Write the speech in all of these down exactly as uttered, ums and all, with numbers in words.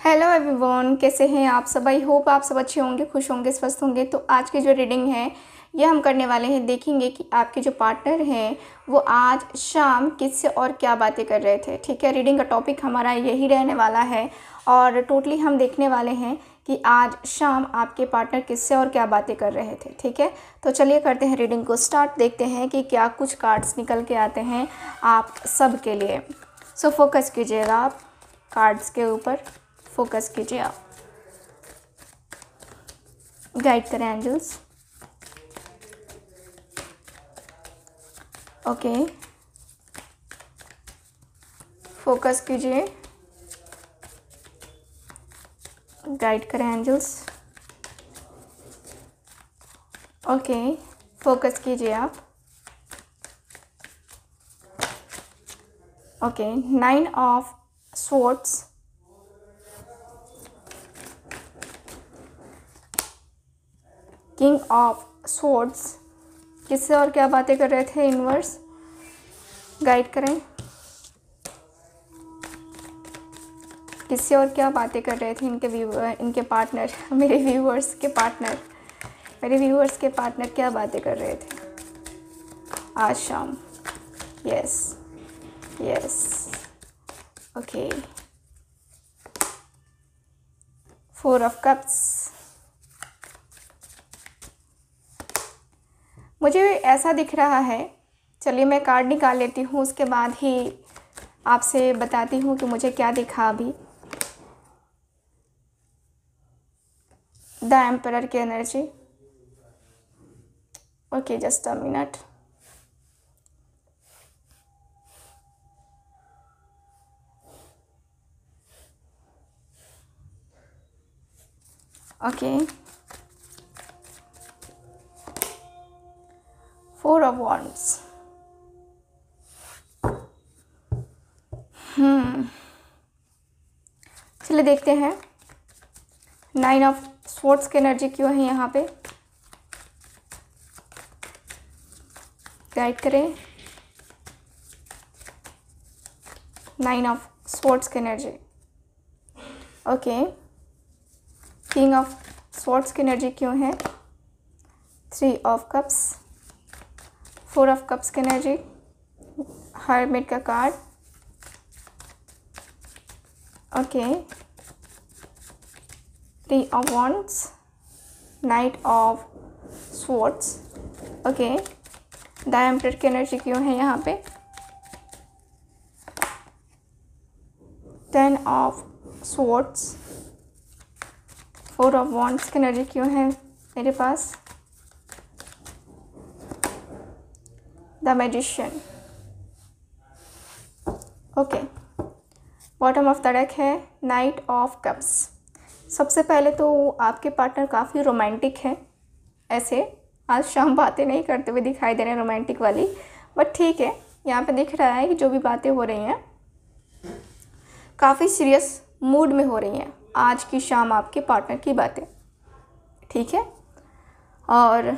Hello everyone, कैसे हैं आप सब। आई होप आप सब अच्छे होंगे, खुश होंगे, स्वस्थ होंगे। तो आज की जो रीडिंग है ये हम करने वाले हैं, देखेंगे कि आपके जो पार्टनर हैं वो आज शाम किससे और क्या बातें कर रहे थे। ठीक है, रीडिंग का टॉपिक हमारा यही रहने वाला है और टोटली हम देखने वाले हैं कि आज शाम आपके पार्टनर किससे और क्या बातें कर रहे थे। ठीक है, तो चलिए करते हैं रीडिंग को स्टार्ट। देखते हैं कि क्या कुछ कार्ड्स निकल के आते हैं आप सब के लिए। सो फोकस कीजिएगा, आप कार्ड्स के ऊपर फोकस कीजिए, आप गाइड करें एंजल्स। ओके, फोकस कीजिए, गाइड करें एंजल्स। ओके, फोकस कीजिए आप। Okay, nine of swords, king of swords, किससे और क्या बातें कर रहे थे यूनिवर्स, गाइड करें। किससे और क्या बातें कर रहे थे इनके व्यूअर, इनके पार्टनर, मेरे व्यूअर्स के पार्टनर, मेरे व्यूअर्स के पार्टनर क्या बातें कर रहे थे आज शाम। Yes yes, okay, four of cups. मुझे ऐसा दिख रहा है, चलिए मैं कार्ड निकाल लेती हूँ, उसके बाद ही आपसे बताती हूँ कि मुझे क्या दिखा अभी। द एम्परर की energy. Okay, just a minute. Okay, four of wands. Hmm चलिए देखते हैं नाइन ऑफ स्वॉर्ड्स की एनर्जी क्यों है यहाँ पे, गाइड करें। नाइन ऑफ स्वॉर्ड्स की energy. Okay, king of swords की एनर्जी क्यों है, three of cups, four of cups की एनर्जी, हर्मिट का card. Okay, three of wands, knight of swords. Okay, the emperor की एनर्जी क्यों है यहाँ पे, ten of swords, four of wands की एनर्जी क्यों है मेरे पास, the magician. Okay, bottom of the deck है नाइट ऑफ कप्स। सबसे पहले तो आपके पार्टनर काफ़ी रोमांटिक है, ऐसे आज शाम बातें नहीं करते हुए दिखाई दे रहे हैं रोमांटिक वाली, बट ठीक है, यहाँ पे दिख रहा है कि जो भी बातें हो रही हैं काफ़ी सीरियस मूड में हो रही हैं आज की शाम आपके पार्टनर की बातें। ठीक है, और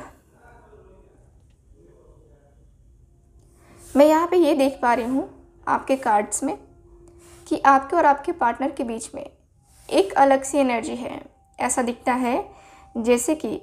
मैं यहाँ पे ये देख पा रही हूँ आपके कार्ड्स में कि आपके और आपके पार्टनर के बीच में एक अलग सी एनर्जी है। ऐसा दिखता है जैसे कि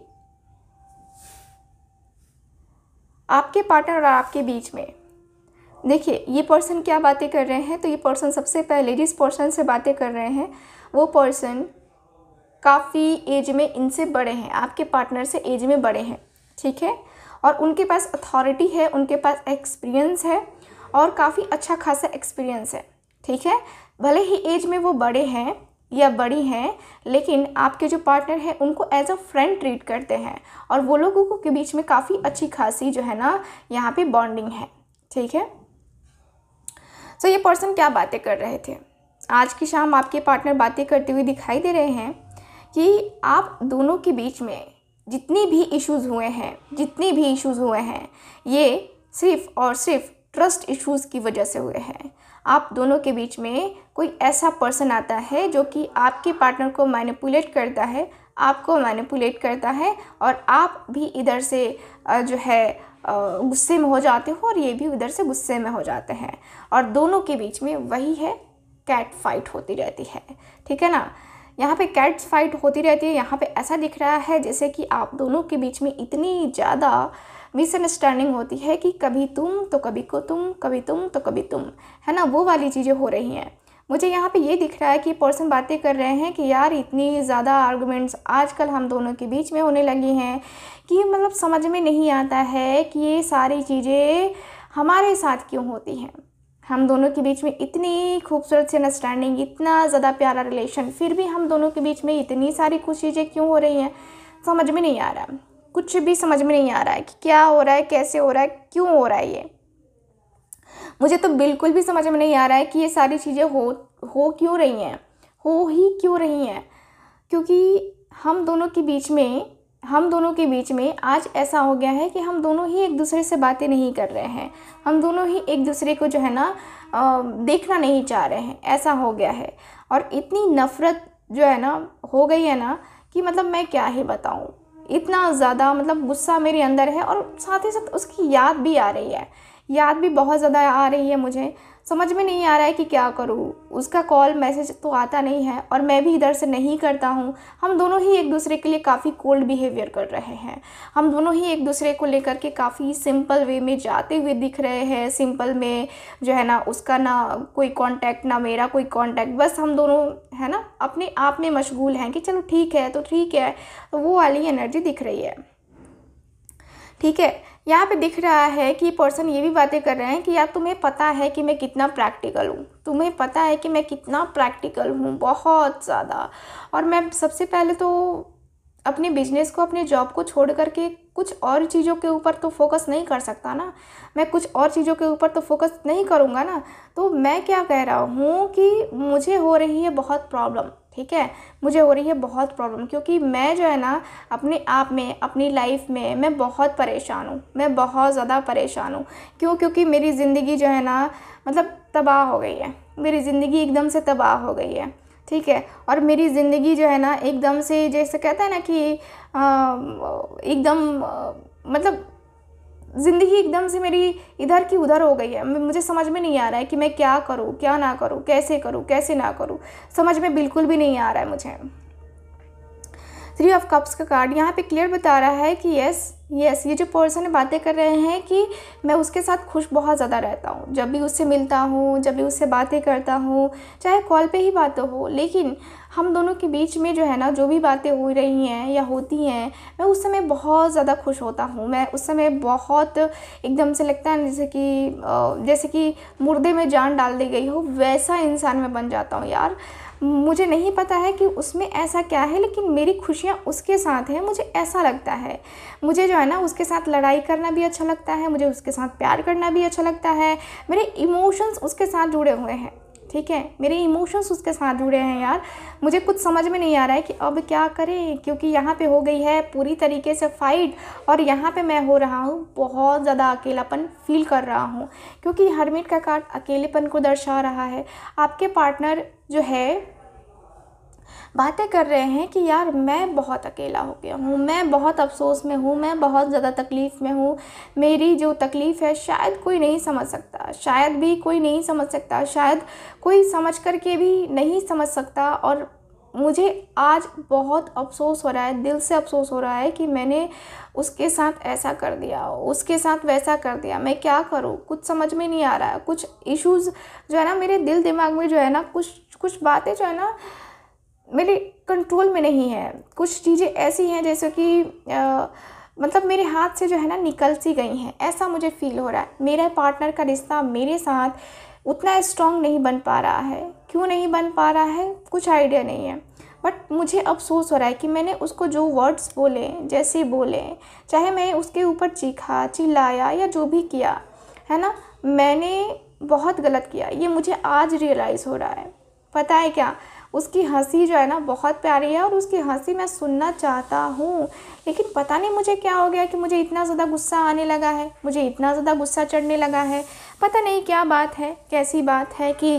आपके पार्टनर और आपके बीच में, देखिए ये पर्सन क्या बातें कर रहे हैं। तो ये पर्सन सबसे पहले जिस पर्सन से बातें कर रहे हैं वो पर्सन काफ़ी एज में इनसे बड़े हैं, आपके पार्टनर से एज में बड़े हैं। ठीक है, और उनके पास अथॉरिटी है, उनके पास एक्सपीरियंस है और काफ़ी अच्छा खासा एक्सपीरियंस है। ठीक है, भले ही एज में वो बड़े हैं या बड़ी हैं, लेकिन आपके जो पार्टनर हैं उनको एज अ फ्रेंड ट्रीट करते हैं और वो लोगों को के बीच में काफ़ी अच्छी खासी जो है ना यहाँ पे बॉन्डिंग है। ठीक है, तो ये पर्सन क्या बातें कर रहे थे आज की शाम, आपके पार्टनर बातें करते हुए दिखाई दे रहे हैं कि आप दोनों के बीच में जितनी भी इश्यूज़ हुए हैं जितनी भी इश्यूज़ हुए हैं ये सिर्फ और सिर्फ ट्रस्ट इश्यूज़ की वजह से हुए हैं। आप दोनों के बीच में कोई ऐसा पर्सन आता है जो कि आपके पार्टनर को मैनिपुलेट करता है, आपको मैनिपुलेट करता है और आप भी इधर से जो है गुस्से में हो जाते हो और ये भी उधर से गुस्से में हो जाते हैं और दोनों के बीच में वही है कैट फाइट होती रहती है। ठीक है ना, यहाँ पे कैट्स फाइट होती रहती है। यहाँ पे ऐसा दिख रहा है जैसे कि आप दोनों के बीच में इतनी ज़्यादा मिसअंडरस्टैंडिंग होती है कि कभी तुम तो कभी को तुम, कभी तुम तो कभी तुम, है ना, वो वाली चीज़ें हो रही हैं। मुझे यहाँ पे ये दिख रहा है कि पर्सन बातें कर रहे हैं कि यार इतनी ज़्यादा आर्गुमेंट्स आजकल हम दोनों के बीच में होने लगी हैं कि मतलब समझ में नहीं आता है कि ये सारी चीज़ें हमारे साथ क्यों होती हैं। हम दोनों के बीच में इतनी खूबसूरत सी अंडरस्टैंडिंग, इतना ज़्यादा प्यारा रिलेशन, फिर भी हम दोनों के बीच में इतनी सारी कुछ चीज़ें क्यों हो रही हैं, समझ में नहीं आ रहा। कुछ भी समझ में नहीं आ रहा है कि क्या हो रहा है, कैसे हो रहा है, क्यों हो रहा है। ये मुझे तो बिल्कुल भी समझ में नहीं आ रहा है कि ये सारी चीज़ें हो हो क्यों रही हैं, हो ही क्यों रही हैं। क्योंकि हम दोनों के बीच में हम दोनों के बीच में आज ऐसा हो गया है कि हम दोनों ही एक दूसरे से बातें नहीं कर रहे हैं। हम दोनों ही एक दूसरे को जो है ना देखना नहीं चाह रहे हैं, ऐसा हो गया है। और इतनी नफ़रत जो है ना हो गई है ना कि मतलब मैं क्या ही बताऊँ। इतना ज़्यादा मतलब गुस्सा मेरे अंदर है और साथ ही साथ उसकी याद भी आ रही है, याद भी बहुत ज़्यादा आ रही है। मुझे समझ में नहीं आ रहा है कि क्या करूँ। उसका कॉल मैसेज तो आता नहीं है और मैं भी इधर से नहीं करता हूँ। हम दोनों ही एक दूसरे के लिए काफ़ी कोल्ड बिहेवियर कर रहे हैं। हम दोनों ही एक दूसरे को लेकर के काफ़ी सिंपल वे में जाते हुए दिख रहे हैं। सिंपल में जो है ना उसका ना कोई कांटेक्ट, ना मेरा कोई कांटेक्ट, बस हम दोनों है ना अपने आप में मशगूल हैं कि चलो ठीक है तो ठीक है। तो वो वाली एनर्जी दिख रही है। ठीक है, यहाँ पे दिख रहा है कि पर्सन ये भी बातें कर रहे हैं कि यार तुम्हें पता है कि मैं कितना प्रैक्टिकल हूँ, तुम्हें पता है कि मैं कितना प्रैक्टिकल हूँ, बहुत ज़्यादा। और मैं सबसे पहले तो अपने बिजनेस को, अपने जॉब को छोड़ करके कुछ और चीज़ों के ऊपर तो फोकस नहीं कर सकता ना। मैं कुछ और चीज़ों के ऊपर तो फोकस नहीं करूँगा ना। तो मैं क्या कह रहा हूँ कि मुझे हो रही है बहुत प्रॉब्लम। ठीक है, मुझे हो रही है बहुत प्रॉब्लम क्योंकि मैं जो है ना अपने आप में, अपनी लाइफ में मैं बहुत परेशान हूँ। मैं बहुत ज़्यादा परेशान हूँ। क्यों? क्योंकि मेरी ज़िंदगी जो है ना मतलब तबाह हो गई है। मेरी ज़िंदगी एकदम से तबाह हो गई है। ठीक है, और मेरी ज़िंदगी जो है ना एकदम से, जैसे कहते हैं ना कि एकदम मतलब ज़िंदगी एकदम से मेरी इधर की उधर हो गई है। मुझे समझ में नहीं आ रहा है कि मैं क्या करूँ, क्या ना करूँ, कैसे करूँ, कैसे ना करूँ, समझ में बिल्कुल भी नहीं आ रहा है मुझे। थ्री ऑफ कप्स का कार्ड यहाँ पे क्लियर बता रहा है कि यस यस ये जो पर्सन है बातें कर रहे हैं कि मैं उसके साथ खुश बहुत ज़्यादा रहता हूँ। जब भी उससे मिलता हूँ, जब भी उससे बातें करता हूँ, चाहे कॉल पे ही बातें हो, लेकिन हम दोनों के बीच में जो है ना जो भी बातें हो रही हैं या होती हैं, मैं उस समय बहुत ज़्यादा खुश होता हूँ। मैं उस समय बहुत एकदम से लगता है जैसे कि जैसे कि मुर्दे में जान डाल दी गई हो, वैसा इंसान मैं बन जाता हूँ यार। मुझे नहीं पता है कि उसमें ऐसा क्या है, लेकिन मेरी खुशियाँ उसके साथ हैं, मुझे ऐसा लगता है। मुझे जो है ना उसके साथ लड़ाई करना भी अच्छा लगता है, मुझे उसके साथ प्यार करना भी अच्छा लगता है। मेरे इमोशंस उसके साथ जुड़े हुए हैं। ठीक है, मेरे इमोशंस उसके साथ जुड़े हैं यार। मुझे कुछ समझ में नहीं आ रहा है कि अब क्या करें, क्योंकि यहाँ पे हो गई है पूरी तरीके से फाइट और यहाँ पे मैं हो रहा हूँ बहुत ज़्यादा अकेलापन फील कर रहा हूँ, क्योंकि हर्मिट का कार्ड अकेलेपन को दर्शा रहा है। आपके पार्टनर जो है बातें कर रहे हैं कि यार मैं बहुत अकेला हो गया हूँ, मैं बहुत अफसोस में हूँ, मैं बहुत ज़्यादा तकलीफ़ में हूँ। मेरी जो तकलीफ़ है शायद कोई नहीं समझ सकता, शायद भी कोई नहीं समझ सकता, शायद कोई समझ कर के भी नहीं समझ सकता। और मुझे आज बहुत अफसोस हो रहा है, दिल से अफसोस हो रहा है कि मैंने उसके साथ ऐसा कर दिया, उसके साथ वैसा कर दिया। मैं क्या करूँ, कुछ समझ में नहीं आ रहा है। कुछ इश्यूज़ जो है ना मेरे दिल दिमाग में जो है ना, कुछ कुछ बातें जो है ना मेरे कंट्रोल में नहीं है। कुछ चीज़ें ऐसी हैं जैसे कि आ, मतलब मेरे हाथ से जो है ना निकल सी गई हैं, ऐसा मुझे फ़ील हो रहा है। मेरे पार्टनर का रिश्ता मेरे साथ उतना स्ट्रॉन्ग नहीं बन पा रहा है। क्यों नहीं बन पा रहा है कुछ आइडिया नहीं है, बट मुझे अफसोस हो रहा है कि मैंने उसको जो वर्ड्स बोले, जैसे बोले, चाहे मैं उसके ऊपर चीखा, चिल्लाया या जो भी किया है ना, मैंने बहुत गलत किया। ये मुझे आज रियलाइज़ हो रहा है। पता है क्या, उसकी हंसी जो है ना बहुत प्यारी है और उसकी हंसी मैं सुनना चाहता हूँ, लेकिन पता नहीं मुझे क्या हो गया कि मुझे इतना ज़्यादा गुस्सा आने लगा है, मुझे इतना ज़्यादा गुस्सा चढ़ने लगा है। पता नहीं क्या बात है, कैसी बात है कि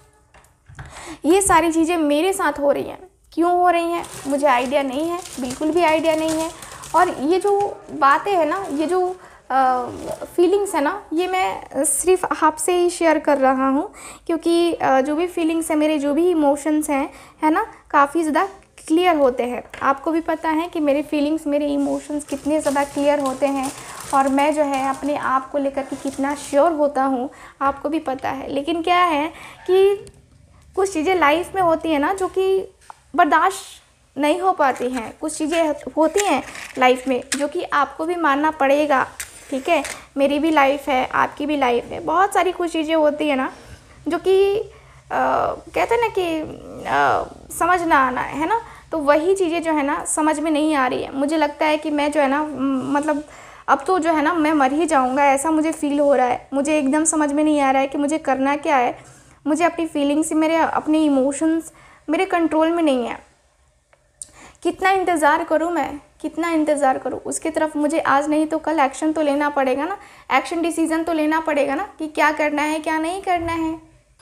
ये सारी चीज़ें मेरे साथ हो रही हैं। क्यों हो रही हैं मुझे आइडिया नहीं है, बिल्कुल भी आइडिया नहीं है। और ये जो बातें हैं ना, ये जो फीलिंग्स है ना, ये मैं सिर्फ आपसे ही शेयर कर रहा हूँ, क्योंकि uh, जो भी फीलिंग्स है, मेरे जो भी इमोशंस हैं, है ना, काफ़ी ज़्यादा क्लियर होते हैं। आपको भी पता है कि मेरे फीलिंग्स, मेरे इमोशंस कितने ज़्यादा क्लियर होते हैं, और मैं जो है अपने आप को लेकर के कितना श्योर होता हूँ, आपको भी पता है। लेकिन क्या है कि कुछ चीज़ें लाइफ में होती हैं ना, जो कि बर्दाश्त नहीं हो पाती हैं। कुछ चीज़ें होती हैं लाइफ में जो कि आपको भी मानना पड़ेगा, ठीक है। मेरी भी लाइफ है, आपकी भी लाइफ है, बहुत सारी कुछ चीज़ें होती है ना जो कि कहते हैं ना कि आ, समझ ना आना है ना। तो वही चीज़ें जो है ना समझ में नहीं आ रही है। मुझे लगता है कि मैं जो है ना, मतलब अब तो जो है ना मैं मर ही जाऊंगा, ऐसा मुझे फ़ील हो रहा है। मुझे एकदम समझ में नहीं आ रहा है कि मुझे करना क्या है। मुझे अपनी फीलिंग्स, मेरे अपने इमोशंस मेरे कंट्रोल में नहीं है। कितना इंतज़ार करूं मैं, कितना इंतज़ार करूं उसकी तरफ। मुझे आज नहीं तो कल एक्शन तो लेना पड़ेगा ना, एक्शन डिसीज़न तो लेना पड़ेगा ना कि क्या करना है, क्या नहीं करना है,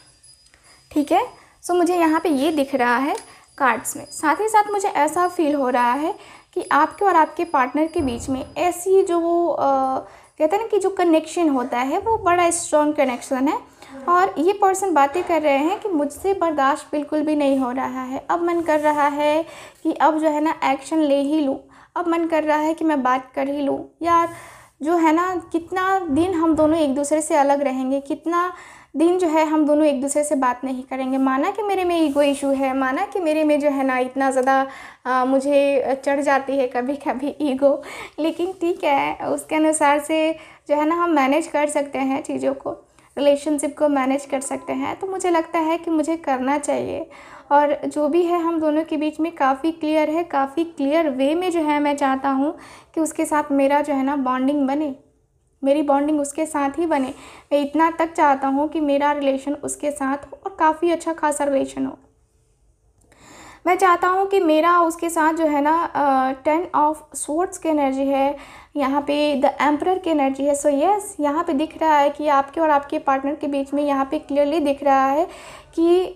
ठीक है। सो मुझे यहाँ पे ये दिख रहा है कार्ड्स में। साथ ही साथ मुझे ऐसा फील हो रहा है कि आपके और आपके पार्टनर के बीच में ऐसी जो वो आ, कहते हैं ना कि जो कनेक्शन होता है वो बड़ा स्ट्रॉन्ग कनेक्शन है। और ये पर्सन बातें कर रहे हैं कि मुझसे बर्दाश्त बिल्कुल भी नहीं हो रहा है। अब मन कर रहा है कि अब जो है ना एक्शन ले ही लूँ। अब मन कर रहा है कि मैं बात कर ही लूँ। यार जो है ना, कितना दिन हम दोनों एक दूसरे से अलग रहेंगे, कितना दिन जो है हम दोनों एक दूसरे से बात नहीं करेंगे। माना कि मेरे में ईगो इशू है, माना कि मेरे में जो है ना इतना ज़्यादा मुझे चढ़ जाती है कभी कभी ईगो, लेकिन ठीक है, उसके अनुसार से जो है ना हम मैनेज कर सकते हैं चीज़ों को, रिलेशनशिप को मैनेज कर सकते हैं। तो मुझे लगता है कि मुझे करना चाहिए। और जो भी है हम दोनों के बीच में काफ़ी क्लियर है, काफ़ी क्लियर वे में जो है मैं चाहता हूँ कि उसके साथ मेरा जो है ना बॉन्डिंग बने, मेरी बॉन्डिंग उसके साथ ही बने। मैं इतना तक चाहता हूँ कि मेरा रिलेशन उसके साथ हो और काफ़ी अच्छा खासा रिलेशन हो। मैं चाहता हूँ कि मेरा उसके साथ जो है ना टेन ऑफ स्वॉर्ड्स की एनर्जी है, यहाँ पे द एम्परर की एनर्जी है। सो यस, यहाँ पे दिख रहा है कि आपके और आपके पार्टनर के बीच में यहाँ पे क्लियरली दिख रहा है कि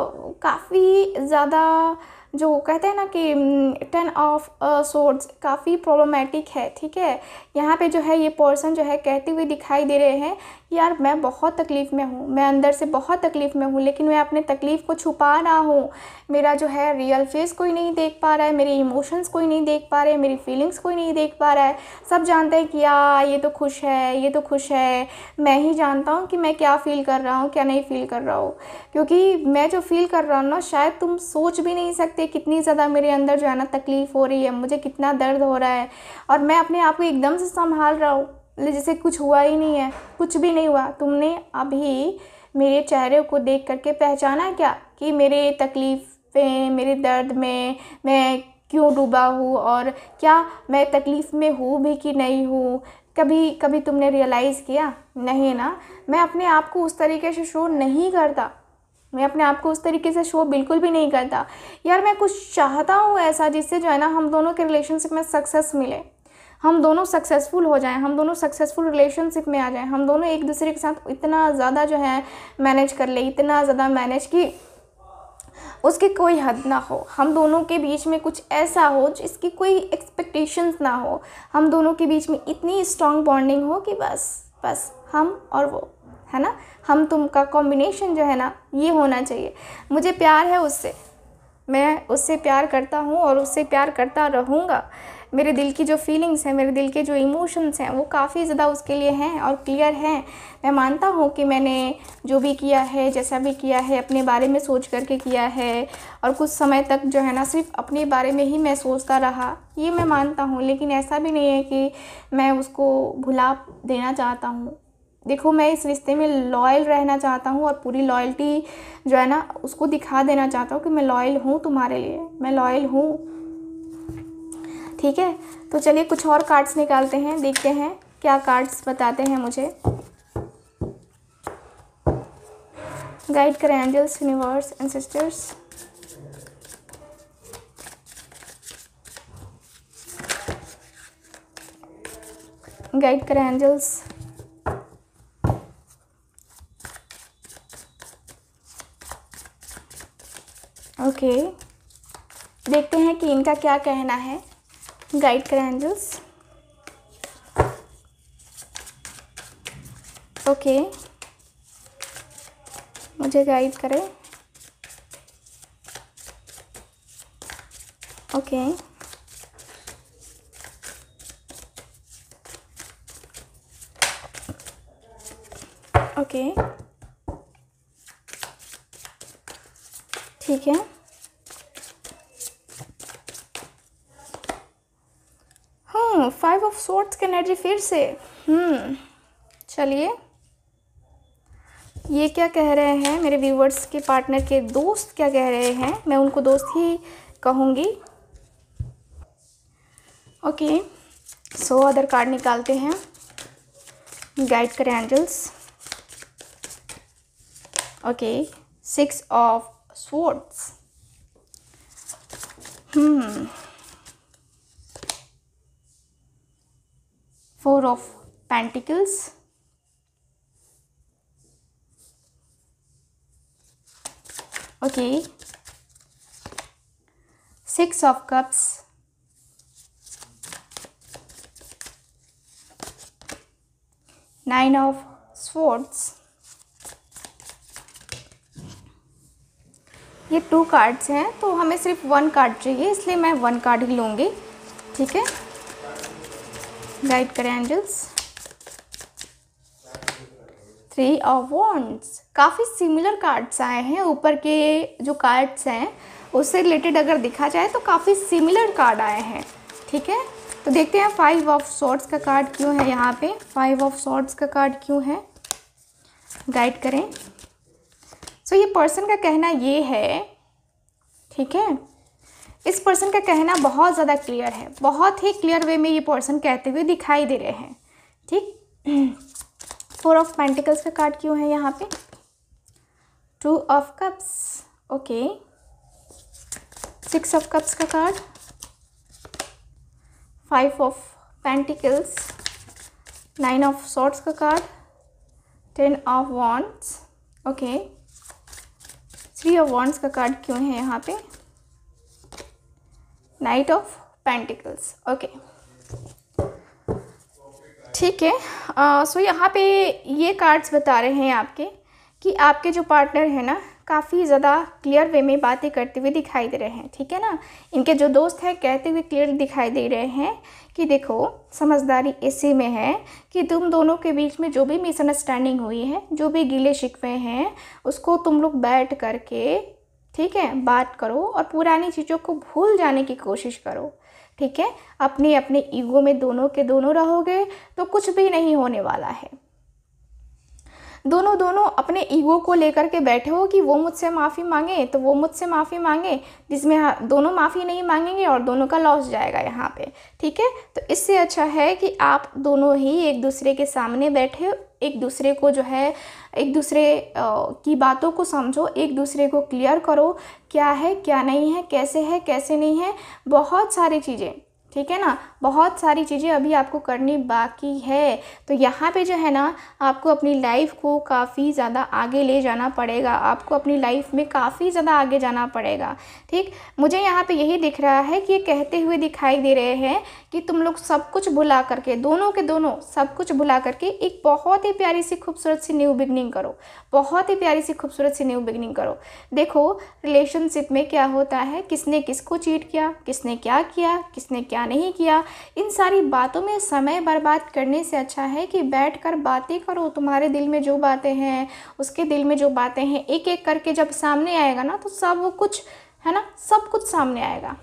काफ़ी ज़्यादा जो कहते हैं ना कि टेन ऑफ स्वॉर्ड्स काफ़ी प्रॉब्लमेटिक है, ठीक है। यहाँ पे जो है ये पर्सन जो है कहते हुए दिखाई दे रहे हैं, यार मैं बहुत तकलीफ़ में हूँ, मैं अंदर से बहुत तकलीफ़ में हूँ, लेकिन मैं अपने तकलीफ़ को छुपा रहा हूँ। मेरा जो है रियल फेस कोई नहीं देख पा रहा है, मेरे इमोशंस कोई नहीं देख पा रहे, मेरी फीलिंग्स कोई नहीं देख पा रहा है। सब जानते हैं कि यार ये तो खुश है, ये तो खुश है, मैं ही जानता हूँ कि मैं क्या फ़ील कर रहा हूँ, क्या नहीं फ़ील कर रहा हूँ। क्योंकि मैं जो फ़ील कर रहा हूँ ना, शायद तुम सोच भी नहीं सकते कितनी ज़्यादा मेरे अंदर जो है ना तकलीफ़ हो रही है, मुझे कितना दर्द हो रहा है। और मैं अपने आप को एकदम से संभाल रहा हूँ जैसे कुछ हुआ ही नहीं है, कुछ भी नहीं हुआ। तुमने अभी मेरे चेहरे को देख करके पहचाना क्या कि मेरे तकलीफ़ें, मेरे दर्द में मैं क्यों डूबा हूँ, और क्या मैं तकलीफ़ में हूँ भी कि नहीं हूँ। कभी कभी तुमने रियलाइज़ किया? नहीं ना। मैं अपने आप को उस तरीके से शो नहीं करता, मैं अपने आप को उस तरीके से शो बिल्कुल भी नहीं करता। यार मैं कुछ चाहता हूँ ऐसा जिससे जो है ना हम दोनों के रिलेशनशिप में सक्सेस मिले, हम दोनों सक्सेसफुल हो जाएं, हम दोनों सक्सेसफुल रिलेशनशिप में आ जाएं, हम दोनों एक दूसरे के साथ इतना ज़्यादा जो है मैनेज कर ले, इतना ज़्यादा मैनेज कि उसकी कोई हद ना हो। हम दोनों के बीच में कुछ ऐसा हो जिसकी कोई एक्सपेक्टेशंस ना हो। हम दोनों के बीच में इतनी स्ट्रॉन्ग बॉन्डिंग हो कि बस बस हम और वो, है ना, हम तुम का कॉम्बिनेशन जो है ना ये होना चाहिए। मुझे प्यार है उससे, मैं उससे प्यार करता हूँ और उससे प्यार करता रहूँगा। मेरे दिल की जो फीलिंग्स हैं, मेरे दिल के जो इमोशंस हैं वो काफ़ी ज़्यादा उसके लिए हैं और क्लियर हैं। मैं मानता हूँ कि मैंने जो भी किया है, जैसा भी किया है, अपने बारे में सोच करके किया है, और कुछ समय तक जो है ना सिर्फ अपने बारे में ही मैं सोचता रहा, ये मैं मानता हूँ। लेकिन ऐसा भी नहीं है कि मैं उसको भुला देना चाहता हूँ। देखो, मैं इस रिश्ते में लॉयल रहना चाहता हूँ और पूरी लॉयल्टी जो है ना उसको दिखा देना चाहता हूँ कि मैं लॉयल हूँ तुम्हारे लिए, मैं लॉयल हूँ, ठीक है। तो चलिए कुछ और कार्ड्स निकालते हैं, देखते हैं क्या कार्ड्स बताते हैं मुझे। गाइड करें angels, universe and sisters. Guide करें एंजल्स। Okay okay. देखते हैं कि इनका क्या कहना है। गाइड करें एंजल्स। ओके, मुझे गाइड करें। ओके, ओके, ठीक है। हाँ, फाइव ऑफ स्वॉर्ड्स की एनर्जी फिर से। हम्म चलिए, ये क्या कह रहे हैं मेरे व्यूवर्स के पार्टनर के दोस्त, क्या कह रहे हैं? मैं उनको दोस्त ही कहूँगी। ओके, सो अदर कार्ड निकालते हैं, गाइड करें angels. Okay, six of swords. Hmm four of pentacles. Okay, six of cups. Nine of swords. ये टू कार्ड्स हैं तो हमें सिर्फ वन कार्ड चाहिए, इसलिए मैं वन कार्ड ही लूँगी। ठीक है, गाइड करें एंजल्स। Three of wands. काफ़ी सिमिलर कार्ड्स आए हैं, ऊपर के जो कार्ड्स हैं उससे रिलेटेड अगर देखा जाए तो काफ़ी सिमिलर कार्ड आए हैं। ठीक है, तो देखते हैं फाइव ऑफ स्वॉर्ड्स का कार्ड क्यों है यहाँ पे। फाइव ऑफ स्वॉर्ड्स का कार्ड क्यों है, गाइड करें। सो so, ये पर्सन का कहना ये है, ठीक है, इस पर्सन का कहना बहुत ज़्यादा क्लियर है, बहुत ही क्लियर वे में ये पर्सन कहते हुए दिखाई दे रहे हैं। ठीक, फोर ऑफ पेंटिकल्स का कार्ड क्यों है यहाँ पे, two of cups. Okay, six of cups का card, five of pentacles, nine of swords का card, ten of wands. Okay, three of wands का कार्ड क्यों है यहाँ पे, नाइट ऑफ पेंटिकल्स। ओके, ठीक है। सो यहाँ पे ये कार्ड्स बता रहे हैं आपके कि आपके जो पार्टनर है ना काफ़ी ज़्यादा क्लियर वे में बातें करते हुए दिखाई दे रहे हैं। ठीक है ना, इनके जो दोस्त हैं कहते हुए क्लियर दिखाई दे रहे हैं कि देखो समझदारी इसी में है कि तुम दोनों के बीच में जो भी मिसअंडरस्टैंडिंग हुई है, जो भी गिले शिकवे हैं, उसको तुम लोग बैठ करके, ठीक है, बात करो और पुरानी चीज़ों को भूल जाने की कोशिश करो। ठीक है, अपने अपने ईगो में दोनों के दोनों रहोगे तो कुछ भी नहीं होने वाला है। दोनों दोनों अपने ईगो को लेकर के बैठे हो कि वो मुझसे माफ़ी मांगे तो वो मुझसे माफ़ी मांगे, जिसमें दोनों माफ़ी नहीं मांगेंगे और दोनों का लॉस जाएगा यहाँ पे। ठीक है, तो इससे अच्छा है कि आप दोनों ही एक दूसरे के सामने बैठे, एक दूसरे को जो है, एक दूसरे की बातों को समझो, एक दूसरे को क्लियर करो क्या है क्या नहीं है, कैसे है कैसे नहीं है, बहुत सारी चीज़ें। ठीक है ना, बहुत सारी चीज़ें अभी आपको करनी बाकी है। तो यहाँ पे जो है ना आपको अपनी लाइफ को काफ़ी ज़्यादा आगे ले जाना पड़ेगा, आपको अपनी लाइफ में काफ़ी ज़्यादा आगे जाना पड़ेगा। ठीक, मुझे यहाँ पे यही दिख रहा है कि ये कहते हुए दिखाई दे रहे हैं कि तुम लोग सब कुछ भुला करके, दोनों के दोनों सब कुछ भुला करके एक बहुत ही प्यारी सी खूबसूरत सी न्यू बिगनिंग करो, बहुत ही प्यारी सी खूबसूरत सी न्यू बिगनिंग करो। देखो रिलेशनशिप में क्या होता है, किसने किसको चीट किया, किसने क्या किया, किसने क्या नहीं किया, इन सारी बातों में समय बर्बाद करने से अच्छा है कि बैठकर बातें करो। तुम्हारे दिल में जो बातें हैं, उसके दिल में जो बातें हैं, एक एक करके जब सामने आएगा ना तो सब कुछ है ना, सब कुछ सामने आएगा।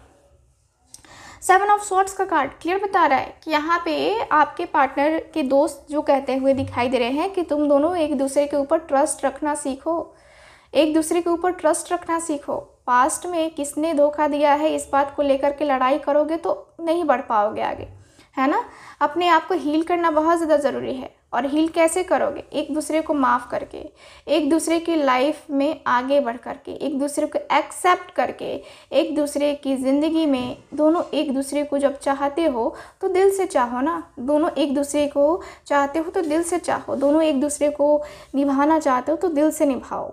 सेवन ऑफ स्वॉर्ड्स का कार्ड क्लियर बता रहा है कि यहाँ पे आपके पार्टनर के दोस्त जो कहते हुए दिखाई दे रहे हैं कि तुम दोनों एक दूसरे के ऊपर ट्रस्ट रखना सीखो, एक दूसरे के ऊपर ट्रस्ट रखना सीखो। पास्ट में किसने धोखा दिया है इस बात को लेकर के लड़ाई करोगे तो नहीं बढ़ पाओगे आगे, है ना। अपने आप को हील करना बहुत ज़्यादा ज़रूरी है। और हील कैसे करोगे, एक दूसरे को माफ़ करके, एक दूसरे की लाइफ में आगे बढ़ करके, एक दूसरे को एक्सेप्ट करके, एक दूसरे की ज़िंदगी में दोनों एक दूसरे को जब चाहते हो तो दिल से चाहो ना, दोनों एक दूसरे को चाहते हो तो दिल से चाहो, दोनों एक दूसरे को निभाना चाहते हो तो दिल से निभाओ।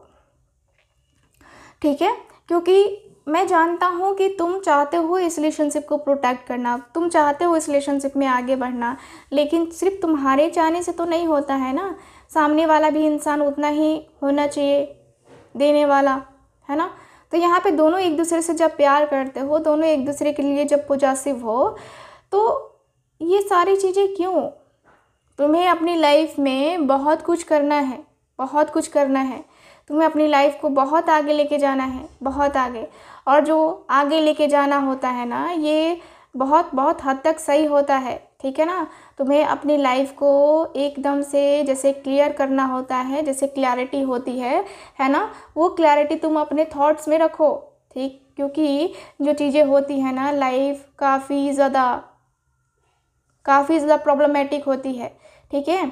ठीक है, क्योंकि मैं जानता हूँ कि तुम चाहते हो इस रिलेशनशिप को प्रोटेक्ट करना, तुम चाहते हो इस रिलेशनशिप में आगे बढ़ना, लेकिन सिर्फ तुम्हारे चाहने से तो नहीं होता है ना। सामने वाला भी इंसान उतना ही होना चाहिए देने वाला, है ना। तो यहाँ पे दोनों एक दूसरे से जब प्यार करते हो, दोनों एक दूसरे के लिए जब पॉजिटिव हो, तो ये सारी चीज़ें क्यों? तुम्हें अपनी लाइफ में बहुत कुछ करना है, बहुत कुछ करना है। तुम्हें अपनी लाइफ को बहुत आगे लेके जाना है, बहुत आगे। और जो आगे लेके जाना होता है ना, ये बहुत बहुत हद तक सही होता है, ठीक है ना। तुम्हें अपनी लाइफ को एकदम से जैसे क्लियर करना होता है, जैसे क्लैरिटी होती है है ना, वो क्लैरिटी तुम अपने थॉट्स में रखो, ठीक। क्योंकि जो चीज़ें होती हैं ना, लाइफ काफ़ी ज़्यादा काफ़ी ज़्यादा प्रॉब्लमेटिक होती है, ठीक है।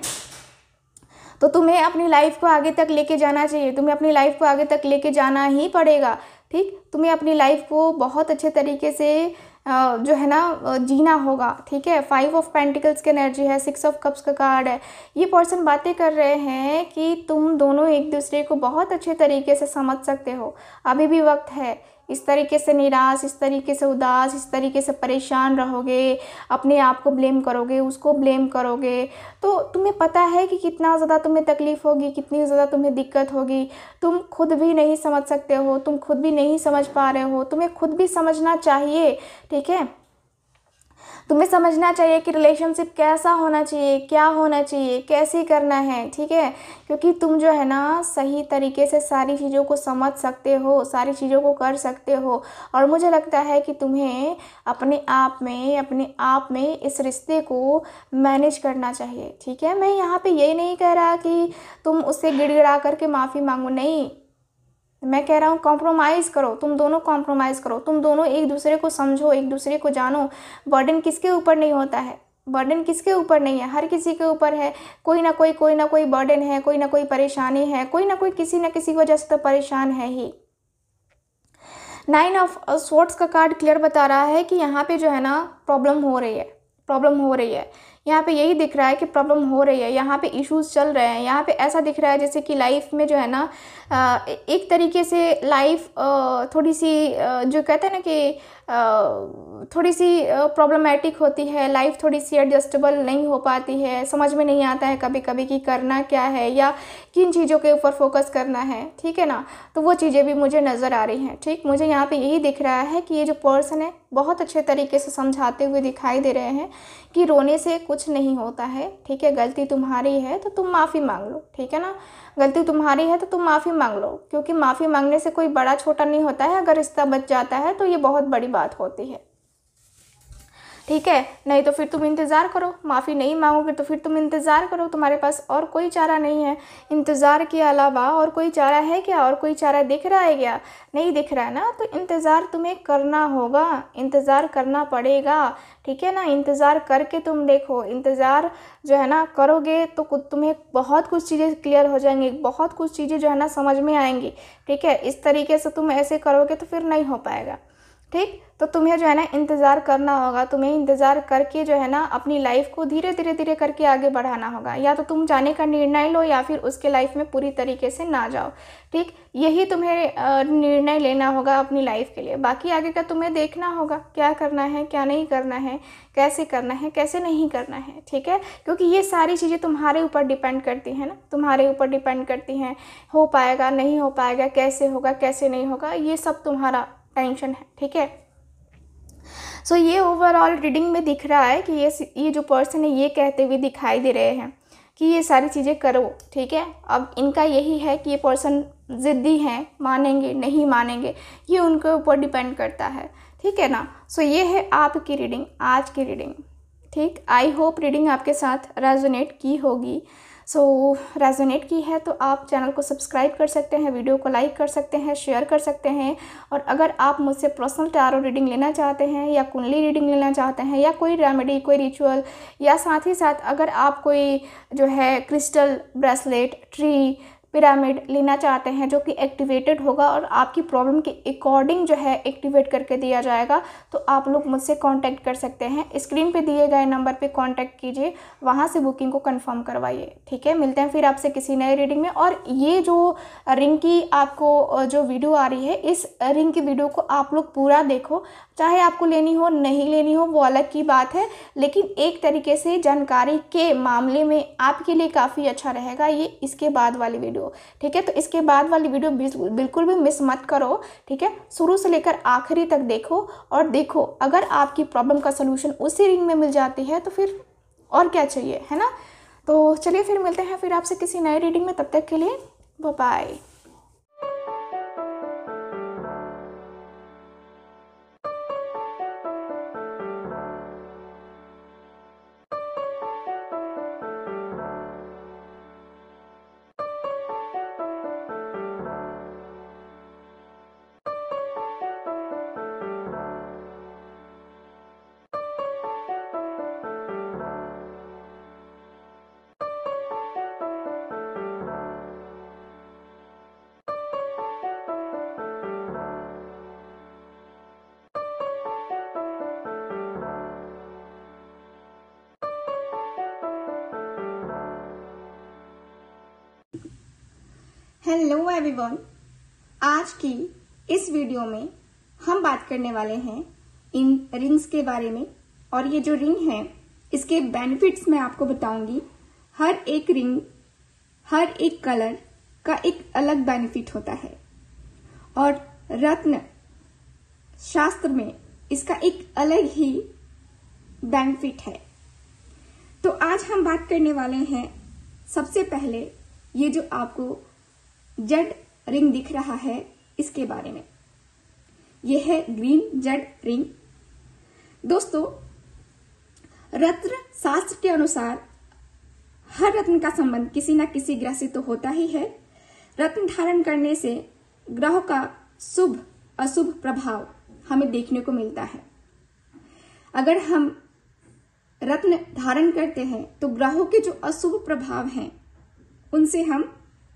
तो तुम्हें अपनी लाइफ को आगे तक लेके जाना चाहिए, तुम्हें अपनी लाइफ को आगे तक लेके जाना ही पड़ेगा, ठीक। तुम्हें अपनी लाइफ को बहुत अच्छे तरीके से जो है ना जीना होगा, ठीक है। फाइव ऑफ पेंटिकल्स की एनर्जी है, सिक्स ऑफ कप्स का कार्ड है। ये पर्सन बातें कर रहे हैं कि तुम दोनों एक दूसरे को बहुत अच्छे तरीके से समझ सकते हो, अभी भी वक्त है। इस तरीके से निराश, इस तरीके से उदास, इस तरीके से परेशान रहोगे, अपने आप को ब्लेम करोगे, उसको ब्लेम करोगे, तो तुम्हें पता है कि कितना ज़्यादा तुम्हें तकलीफ़ होगी, कितनी ज़्यादा तुम्हें दिक्कत होगी। तुम खुद भी नहीं समझ सकते हो, तुम खुद भी नहीं समझ पा रहे हो, तुम्हें खुद भी समझना चाहिए, ठीक है। तुम्हें समझना चाहिए कि रिलेशनशिप कैसा होना चाहिए, क्या होना चाहिए, कैसे करना है, ठीक है। क्योंकि तुम जो है ना सही तरीके से सारी चीज़ों को समझ सकते हो, सारी चीज़ों को कर सकते हो। और मुझे लगता है कि तुम्हें अपने आप में अपने आप में इस रिश्ते को मैनेज करना चाहिए, ठीक है। मैं यहाँ पे ये नहीं कह रहा कि तुम उससे गिड़गिड़ा करके माफ़ी मांगो, नहीं। मैं कह रहा हूँ कॉम्प्रोमाइज़ करो, तुम दोनों कॉम्प्रोमाइज़ करो, तुम दोनों एक दूसरे को समझो, एक दूसरे को जानो। बर्डन किसके ऊपर नहीं होता है, बर्डन किसके ऊपर नहीं है, हर किसी के ऊपर है। कोई ना कोई कोई ना कोई बर्डन है, कोई ना कोई परेशानी है, कोई ना कोई किसी ना किसी वजह से तो परेशान है ही। नाइन ऑफ स्वॉर्ड्स का कार्ड क्लियर बता रहा है कि यहाँ पे जो है ना प्रॉब्लम हो रही है, प्रॉब्लम हो रही है। यहाँ पे यही दिख रहा है कि प्रॉब्लम हो रही है, यहाँ पे इश्यूज चल रहे हैं। यहाँ पे ऐसा दिख रहा है जैसे कि लाइफ में जो है ना एक तरीके से लाइफ थोड़ी सी जो कहते हैं ना कि थोड़ी सी प्रॉब्लमेटिक होती है, लाइफ थोड़ी सी एडजस्टेबल नहीं हो पाती है, समझ में नहीं आता है कभी कभी कि करना क्या है या किन चीज़ों के ऊपर फोकस करना है, ठीक है ना। तो वो चीज़ें भी मुझे नज़र आ रही हैं, ठीक। मुझे यहाँ पे यही दिख रहा है कि ये जो पर्सन है बहुत अच्छे तरीके से समझाते हुए दिखाई दे रहे हैं कि रोने से कुछ नहीं होता है, ठीक है। गलती तुम्हारी है तो तुम माफ़ी मांग लो, ठीक है ना। गलती तुम्हारी है तो तुम माफ़ी मांग लो, क्योंकि माफ़ी मांगने से कोई बड़ा छोटा नहीं होता है। अगर रिश्ता बच जाता है तो ये बहुत बड़ी बात होती है, ठीक है। नहीं तो फिर तुम इंतज़ार करो, माफ़ी नहीं मांगोगे तो फिर तुम इंतज़ार करो, तुम्हारे पास और कोई चारा नहीं है। इंतज़ार के अलावा और कोई चारा है क्या, और कोई चारा दिख रहा है क्या? नहीं दिख रहा है ना, तो इंतज़ार तुम्हें करना होगा, इंतज़ार करना पड़ेगा, ठीक है ना। इंतज़ार करके तुम देखो, इंतज़ार जो है ना करोगे तो तुम्हें बहुत कुछ चीज़ें क्लियर हो जाएंगी, बहुत कुछ चीज़ें जो है ना समझ में आएंगी, ठीक है। इस तरीके से तुम ऐसे करोगे तो फिर नहीं हो पाएगा, ठीक। तो तुम्हें जो है ना इंतज़ार करना होगा, तुम्हें इंतज़ार करके जो है ना अपनी लाइफ को धीरे धीरे धीरे करके आगे बढ़ाना होगा। या तो तुम जाने का निर्णय लो या फिर उसके लाइफ में पूरी तरीके से ना जाओ, ठीक। यही तुम्हें निर्णय लेना होगा अपनी लाइफ के लिए। बाकी आगे का तुम्हें देखना होगा क्या करना है, क्या नहीं करना है, कैसे करना है, कैसे नहीं करना है, ठीक है। क्योंकि ये सारी चीज़ें तुम्हारे ऊपर डिपेंड करती हैं ना, तुम्हारे ऊपर डिपेंड करती हैं। हो पाएगा, नहीं हो पाएगा, कैसे होगा, कैसे नहीं होगा, ये सब तुम्हारा टेंशन है, ठीक है। सो so, ये ओवरऑल रीडिंग में दिख रहा है कि ये ये जो पर्सन है ये कहते हुए दिखाई दे रहे हैं कि ये सारी चीज़ें करो, ठीक है। अब इनका यही है कि ये पर्सन ज़िद्दी हैं, मानेंगे नहीं मानेंगे ये उनके ऊपर डिपेंड करता है, ठीक है ना। सो so, ये है आपकी रीडिंग, आज की रीडिंग, ठीक। आई होप रीडिंग आपके साथ रेजोनेट की होगी। सो so, रेजोनेट की है तो आप चैनल को सब्सक्राइब कर सकते हैं, वीडियो को लाइक कर सकते हैं, शेयर कर सकते हैं। और अगर आप मुझसे पर्सनल टैरो रीडिंग लेना चाहते हैं या कुंडली रीडिंग लेना चाहते हैं या कोई रेमेडी, कोई रिचुअल, या साथ ही साथ अगर आप कोई जो है क्रिस्टल ब्रेसलेट, ट्री, पिरामिड लेना चाहते हैं जो कि एक्टिवेटेड होगा और आपकी प्रॉब्लम के अकॉर्डिंग जो है एक्टिवेट करके दिया जाएगा, तो आप लोग मुझसे कांटेक्ट कर सकते हैं। स्क्रीन पे दिए गए नंबर पे कांटेक्ट कीजिए, वहाँ से बुकिंग को कंफर्म करवाइए। ठीक है, मिलते हैं फिर आपसे किसी नए रीडिंग में। और ये जो रिंग की आपको जो वीडियो आ रही है, इस रिंग की वीडियो को आप लोग पूरा देखो, चाहे आपको लेनी हो नहीं लेनी हो वो अलग की बात है, लेकिन एक तरीके से जानकारी के मामले में आपके लिए काफ़ी अच्छा रहेगा ये इसके बाद वाली वीडियो। ठीक है, तो इसके बाद वाली वीडियो बिल्कुल भी मिस मत करो। ठीक है, शुरू से लेकर आखिरी तक देखो और देखो अगर आपकी प्रॉब्लम का सलूशन उसी रिंग में मिल जाती है तो फिर और क्या चाहिए, है ना। तो चलिए फिर मिलते हैं फिर आपसे किसी नए रीडिंग में, तब तक के लिए बाय बाय। हेलो एवरीवन, आज की इस वीडियो में हम बात करने वाले हैं इन रिंग्स के बारे में। और ये जो रिंग है इसके बेनिफिट्स मैं आपको बताऊंगी। हर एक रिंग, हर एक कलर का एक अलग बेनिफिट होता है और रत्न शास्त्र में इसका एक अलग ही बेनिफिट है। तो आज हम बात करने वाले हैं सबसे पहले ये जो आपको जड रिंग दिख रहा है इसके बारे में। यह है ग्रीन जड रिंग। दोस्तों, रत्न शास्त्र के अनुसार हर रत्न का संबंध किसी न किसी ग्रह से तो होता ही है। रत्न धारण करने से ग्रहों का शुभ अशुभ प्रभाव हमें देखने को मिलता है। अगर हम रत्न धारण करते हैं तो ग्रहों के जो अशुभ प्रभाव हैं उनसे हम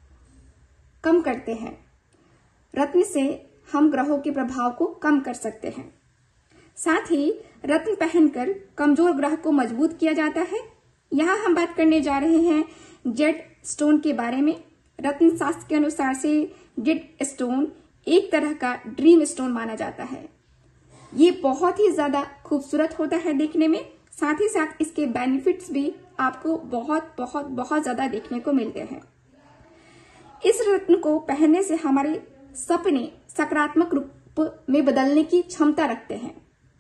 कम करते हैं। रत्न से हम ग्रहों के प्रभाव को कम कर सकते हैं। साथ ही रत्न पहनकर कमजोर ग्रह को मजबूत किया जाता है। यहाँ हम बात करने जा रहे हैं जेड स्टोन के बारे में। रत्न शास्त्र के अनुसार से जेड स्टोन एक तरह का ड्रीम स्टोन माना जाता है। ये बहुत ही ज्यादा खूबसूरत होता है देखने में, साथ ही साथ इसके बेनिफिट्स भी आपको बहुत बहुत बहुत ज्यादा देखने को मिलते हैं। इस रत्न को पहनने से हमारे सपने सकारात्मक रूप में बदलने की क्षमता रखते हैं।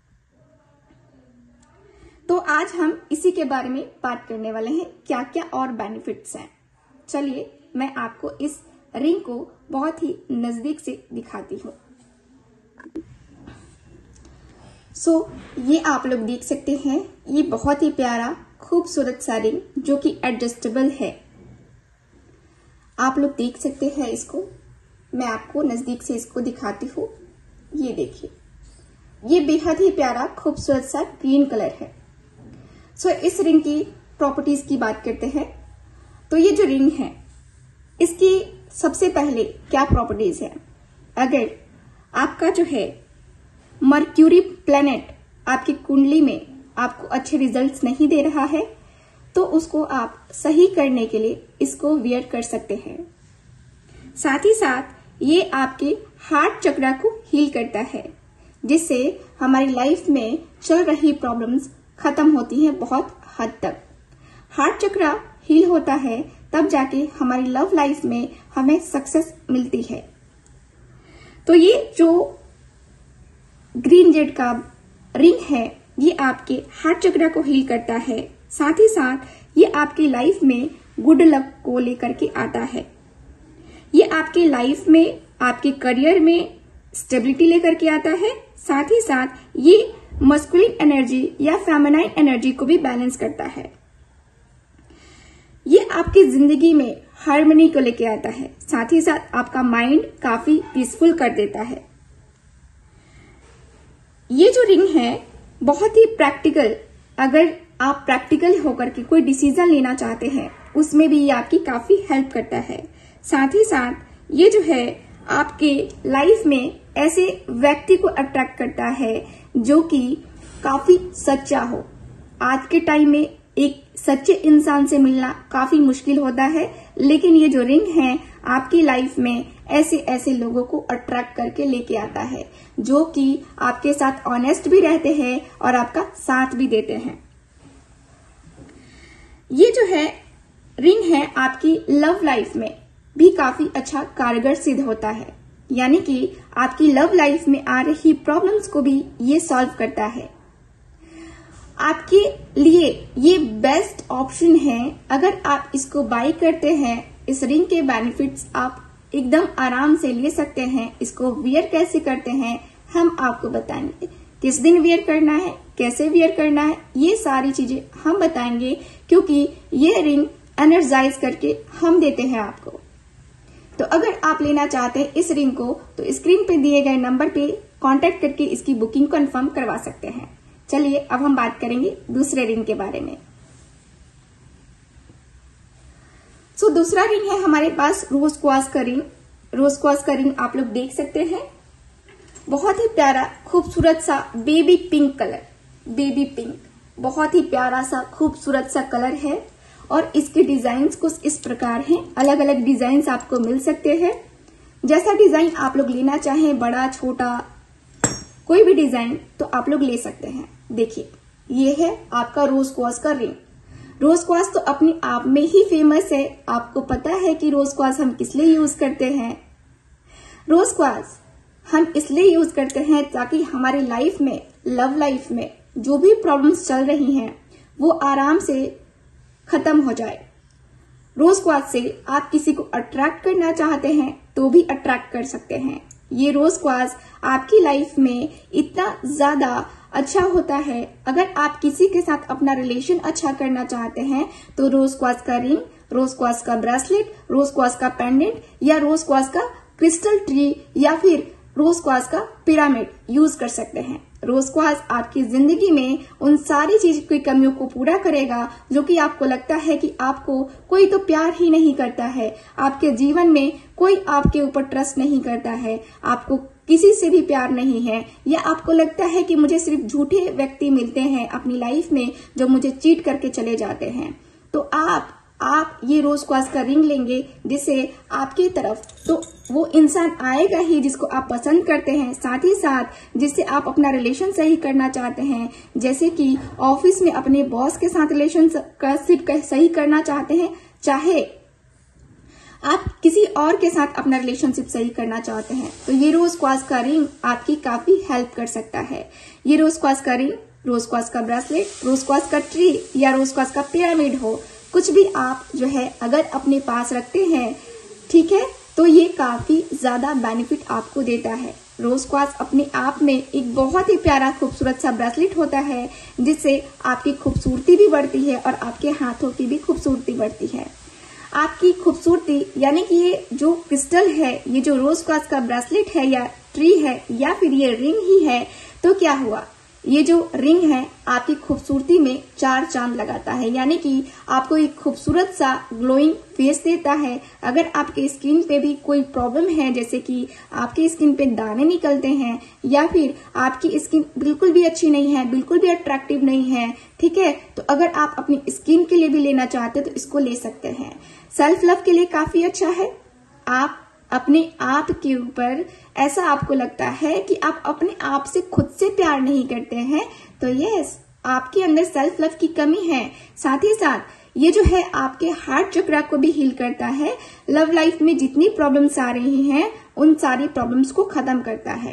तो आज हम इसी के बारे में बात करने वाले हैं, क्या क्या और बेनिफिट्स हैं। चलिए मैं आपको इस रिंग को बहुत ही नजदीक से दिखाती हूँ। सो so, ये आप लोग देख सकते हैं, ये बहुत ही प्यारा खूबसूरत सा रिंग जो कि एडजस्टेबल है। आप लोग देख सकते हैं इसको, मैं आपको नजदीक से इसको दिखाती हूँ। ये देखिए, ये बेहद ही प्यारा खूबसूरत सा ग्रीन कलर है। सो so, इस रिंग की प्रॉपर्टीज की बात करते हैं। तो ये जो रिंग है इसकी सबसे पहले क्या प्रॉपर्टीज है। अगर आपका जो है मर्क्यूरी प्लैनेट आपकी कुंडली में आपको अच्छे रिजल्ट्स नहीं दे रहा है तो उसको आप सही करने के लिए इसको वियर कर सकते हैं। साथ ही साथ ये आपके हार्ट चक्र को हील करता है, जिससे हमारी लाइफ में चल रही प्रॉब्लम्स खत्म होती हैं बहुत हद तक। हार्ट चक्र हील होता है तब जाके हमारी लव लाइफ में हमें सक्सेस मिलती है। तो ये जो ग्रीन जेड का रिंग है ये आपके हार्ट चक्र को हील करता है। साथ ही साथ ये आपकी लाइफ में गुड लक को लेकर के आता है। ये आपकी लाइफ में, आपके करियर में स्टेबिलिटी लेकर के आता है। साथ ही साथ ये मस्कुलिन एनर्जी या फेमिनाइन एनर्जी को भी बैलेंस करता है। ये आपकी जिंदगी में हार्मनी को लेके आता है। साथ ही साथ आपका माइंड काफी पीसफुल कर देता है। ये जो रिंग है बहुत ही प्रैक्टिकल, अगर आप प्रैक्टिकल होकर के कोई डिसीजन लेना चाहते हैं उसमें भी ये आपकी काफी हेल्प करता है। साथ ही साथ ये जो है आपके लाइफ में ऐसे व्यक्ति को अट्रैक्ट करता है जो कि काफी सच्चा हो। आज के टाइम में एक सच्चे इंसान से मिलना काफी मुश्किल होता है, लेकिन ये जो रिंग है आपकी लाइफ में ऐसे ऐसे लोगों को अट्रैक्ट करके लेके आता है जो कि आपके साथ ऑनेस्ट भी रहते हैं और आपका साथ भी देते हैं। ये जो है रिंग है आपकी लव लाइफ में भी काफी अच्छा कारगर सिद्ध होता है, यानी कि आपकी लव लाइफ में आ रही प्रॉब्लम्स को भी ये सॉल्व करता है। आपके लिए ये बेस्ट ऑप्शन है। अगर आप इसको बाय करते हैं, इस रिंग के बेनिफिट्स आप एकदम आराम से ले सकते हैं। इसको वियर कैसे करते हैं हम आपको बताएंगे, किस दिन वियर करना है, कैसे वियर करना है, ये सारी चीजें हम बताएंगे, क्योंकि ये रिंग एनर्जाइज करके हम देते हैं आपको। तो अगर आप लेना चाहते हैं इस रिंग को तो स्क्रीन पे दिए गए नंबर पे कांटेक्ट करके इसकी बुकिंग कंफर्म करवा सकते हैं। चलिए अब हम बात करेंगे दूसरे रिंग के बारे में। सो so, दूसरा रिंग है हमारे पास रोज क्वार्ट्ज का रिंग। रोज क्वार्ट्ज का रिंग आप लोग देख सकते हैं, बहुत ही प्यारा खूबसूरत सा baby pink colour, baby pink बहुत ही प्यारा सा खूबसूरत सा कलर है और इसके डिजाइन्स कुछ इस प्रकार हैं। अलग अलग डिजाइन्स आपको मिल सकते हैं, जैसा डिजाइन आप लोग लेना चाहें, बड़ा छोटा कोई भी डिजाइन तो आप लोग ले सकते हैं। देखिए ये है आपका रोज क्वार्ट्ज का रिंग। रोज क्वार्ट्ज तो अपने आप में ही फेमस है। आपको पता है कि रोज क्वार्ट्ज हम किस लिए यूज करते हैं। रोज क्वार्ट्ज हम इसलिए यूज करते हैं ताकि हमारी लाइफ में, लव लाइफ में जो भी प्रॉब्लम्स चल रही हैं वो आराम से खत्म हो जाए। रोज क्वार्ट्ज से आप किसी को अट्रैक्ट करना चाहते हैं तो भी अट्रैक्ट कर सकते हैं। ये रोज क्वार्ट्ज आपकी लाइफ में इतना ज्यादा अच्छा होता है। अगर आप किसी के साथ अपना रिलेशन अच्छा करना चाहते हैं तो रोज क्वार्ट्ज का रिंग, रोज क्वार्ट्ज का ब्रेसलेट, रोज क्वार्ट्ज का पेंडेंट या रोज क्वार्ट्ज का क्रिस्टल ट्री या फिर रोज क्वार्ट्ज का पिरामिड यूज कर सकते हैं। रोज क्वार्ट्ज आपकी जिंदगी में उन सारी चीज की कमियों को पूरा करेगा जो कि आपको लगता है कि आपको कोई तो प्यार ही नहीं करता है, आपके जीवन में कोई आपके ऊपर ट्रस्ट नहीं करता है, आपको किसी से भी प्यार नहीं है, या आपको लगता है कि मुझे सिर्फ झूठे व्यक्ति मिलते हैं अपनी लाइफ में जो मुझे चीट करके चले जाते हैं। तो आप आप ये रोज क्वार्ट्ज का रिंग लेंगे जिससे आपकी तरफ तो वो इंसान आएगा ही जिसको आप पसंद करते हैं, साथ ही साथ जिससे आप अपना रिलेशन सही करना चाहते हैं। जैसे कि ऑफिस में अपने बॉस के साथ रिलेशनशिप सही करना चाहते हैं, चाहे आप किसी और के साथ अपना रिलेशनशिप सही करना चाहते हैं, तो ये रोज क्वार्ट्ज का रिंग आपकी काफी हेल्प कर सकता है। ये रोज क्वार्ट्ज का रिंग, रोज क्वार्ट्ज का ब्रेसलेट, रोज क्वार्ट्ज का ट्री या रोज क्वार्ट्ज का पिरामिड हो, कुछ भी आप जो है अगर अपने पास रखते हैं, ठीक है, तो ये काफी ज्यादा बेनिफिट आपको देता है। रोज क्वार्ट्ज अपने आप में एक बहुत ही प्यारा खूबसूरत सा ब्रेसलेट होता है जिससे आपकी खूबसूरती भी बढ़ती है और आपके हाथों की भी खूबसूरती बढ़ती है। आपकी खूबसूरती यानी कि ये जो क्रिस्टल है, ये जो रोज क्वार्ट्ज का ब्रेसलेट है या ट्री है या फिर ये रिंग ही है, तो क्या हुआ, ये जो रिंग है आपकी खूबसूरती में चार चांद लगाता है, यानी कि आपको एक खूबसूरत सा ग्लोइंग फेस देता है। अगर आपके स्किन पे भी कोई प्रॉब्लम है, जैसे कि आपकी स्किन पे दाने निकलते हैं या फिर आपकी स्किन बिल्कुल भी अच्छी नहीं है, बिल्कुल भी अट्रैक्टिव नहीं है, ठीक है, तो अगर आप अपनी स्किन के लिए भी लेना चाहते हैं तो इसको ले सकते हैं। सेल्फ लव के लिए काफी अच्छा है। आप अपने आप के ऊपर ऐसा आपको लगता है कि आप अपने आप से खुद से प्यार नहीं करते हैं, तो यस, आपके अंदर सेल्फ लव की कमी है। साथ ही साथ ये जो है आपके हार्ट चक्रा को भी हील करता है। लव लाइफ में जितनी प्रॉब्लम्स आ रही हैं उन सारी प्रॉब्लम्स को खत्म करता है।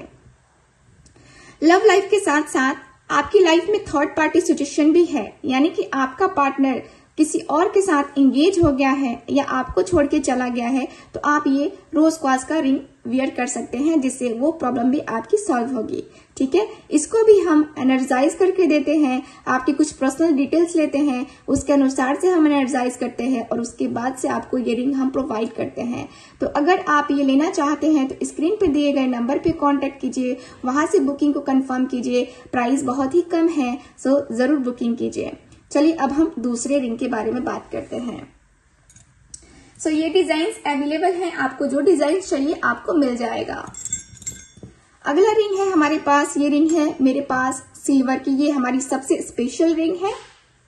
लव लाइफ के साथ साथ आपकी लाइफ में थर्ड पार्टी सिचुएशन भी है, यानी कि आपका पार्टनर किसी और के साथ एंगेज हो गया है या आपको छोड़ के चला गया है, तो आप ये रोज क्वार्ट्ज का रिंग वियर कर सकते हैं जिससे वो प्रॉब्लम भी आपकी सॉल्व होगी। ठीक है, इसको भी हम एनर्जाइज करके देते हैं। आपकी कुछ पर्सनल डिटेल्स लेते हैं, उसके अनुसार से हम एनर्जाइज करते हैं और उसके बाद से आपको ये रिंग हम प्रोवाइड करते हैं। तो अगर आप ये लेना चाहते हैं तो स्क्रीन पे दिए गए नंबर पे कांटेक्ट कीजिए, वहां से बुकिंग को कंफर्म कीजिए। प्राइस बहुत ही कम है, सो जरूर बुकिंग कीजिए। चलिए अब हम दूसरे रिंग के बारे में बात करते हैं। सो ये डिजाइन्स अवेलेबल हैं, आपको जो डिजाइन चाहिए आपको मिल जाएगा। अगला रिंग है हमारे पास, ये रिंग है मेरे पास सिल्वर की, ये हमारी सबसे स्पेशल रिंग है।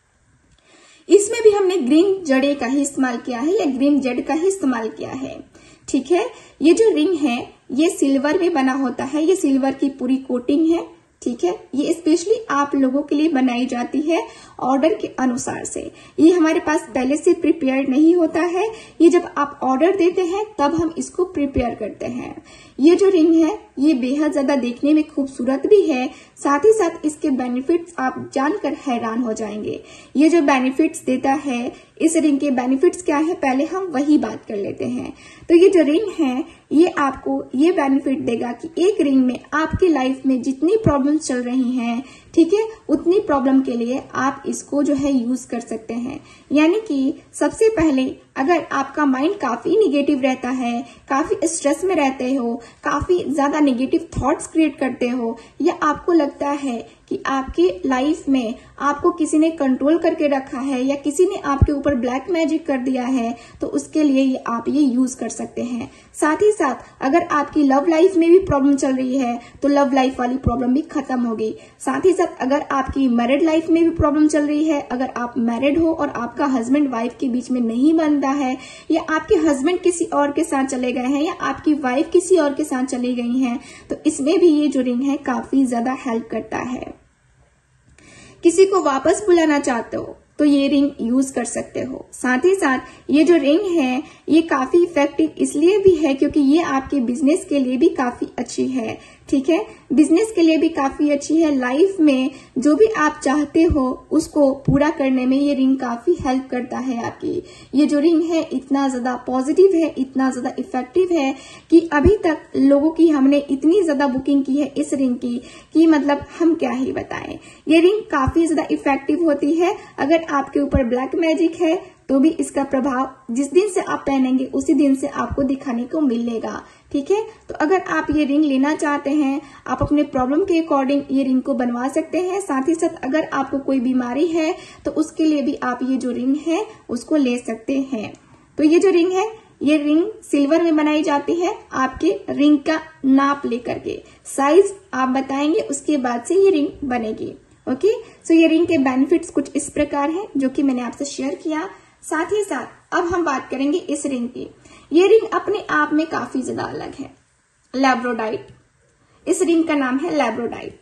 इसमें भी हमने ग्रीन जड़े का ही इस्तेमाल किया है या ग्रीन जड़ का ही इस्तेमाल किया है, ठीक है। ये जो रिंग है ये सिल्वर में बना होता है, ये सिल्वर की पूरी कोटिंग है, ठीक है। ये स्पेशली आप लोगों के लिए बनाई जाती है ऑर्डर के अनुसार से। ये हमारे पास पहले से प्रिपेयर नहीं होता है, ये जब आप ऑर्डर देते हैं तब हम इसको प्रिपेयर करते हैं। ये जो रिंग है ये बेहद ज्यादा देखने में खूबसूरत भी है, साथ ही साथ इसके बेनिफिट्स आप जानकर हैरान हो जाएंगे। ये जो बेनिफिट्स देता है, इस रिंग के बेनिफिट्स क्या है पहले हम वही बात कर लेते हैं। तो ये जो रिंग है ये आपको ये बेनिफिट देगा कि एक रिंग में आपकी लाइफ में जितनी प्रॉब्लम्स चल रही हैं, ठीक है, उतनी प्रॉब्लम के लिए आप इसको जो है यूज कर सकते हैं। यानी कि सबसे पहले अगर आपका माइंड काफी निगेटिव रहता है, काफी स्ट्रेस में रहते हो, काफी ज्यादा नेगेटिव थॉट्स क्रिएट करते हो, या आपको लगता है कि आपकी लाइफ में आपको किसी ने कंट्रोल करके रखा है या किसी ने आपके ऊपर ब्लैक मैजिक कर दिया है, तो उसके लिए ये आप ये यूज कर सकते हैं। साथ ही साथ अगर आपकी लव लाइफ में भी प्रॉब्लम चल रही है तो लव लाइफ वाली प्रॉब्लम भी खत्म होगी। साथ ही साथ अगर आपकी मैरिड लाइफ में भी प्रॉब्लम चल रही है, अगर आप मैरिड हो और आपका हस्बैंड वाइफ के बीच में नहीं बनता है, या आपके हस्बैंड किसी और के साथ चले गए हैं, या आपकी वाइफ किसी और के साथ चली गई हैं, तो इसमें भी ये जो रिंग है काफी ज्यादा हेल्प करता है। किसी को वापस बुलाना चाहते हो तो ये रिंग यूज कर सकते हो। साथ ही साथ ये जो रिंग है ये काफी इफेक्टिव इसलिए भी है क्योंकि ये आपके बिजनेस के लिए भी काफी अच्छी है, ठीक है। बिजनेस के लिए भी काफी अच्छी है। लाइफ में जो भी आप चाहते हो उसको पूरा करने में ये रिंग काफी हेल्प करता है आपकी। ये जो रिंग है इतना ज्यादा पॉजिटिव है, इतना ज्यादा इफेक्टिव है कि अभी तक लोगों की हमने इतनी ज्यादा बुकिंग की है इस रिंग की कि मतलब हम क्या ही बताएं। ये रिंग काफी ज्यादा इफेक्टिव होती है। अगर आपके ऊपर ब्लैक मैजिक है तो भी इसका प्रभाव जिस दिन से आप पहनेंगे उसी दिन से आपको दिखाने को मिलेगा, ठीक है। तो अगर आप ये रिंग लेना चाहते हैं, आप अपने प्रॉब्लम के अकॉर्डिंग ये रिंग को बनवा सकते हैं। साथ ही साथ अगर आपको कोई बीमारी है तो उसके लिए भी आप ये जो रिंग है उसको ले सकते हैं। तो ये जो रिंग है ये रिंग सिल्वर में बनाई जाती है। आपके रिंग का नाप लेकर के साइज आप बताएंगे, उसके बाद से ये रिंग बनेगी। ओके, सो ये रिंग के बेनिफिट्स कुछ इस प्रकार हैं जो कि मैंने आपसे शेयर किया। साथ ही साथ अब हम बात करेंगे इस रिंग की। ये रिंग अपने आप में काफी ज्यादा अलग है, लैब्रोडाइट। इस रिंग का नाम है लैब्रोडाइट।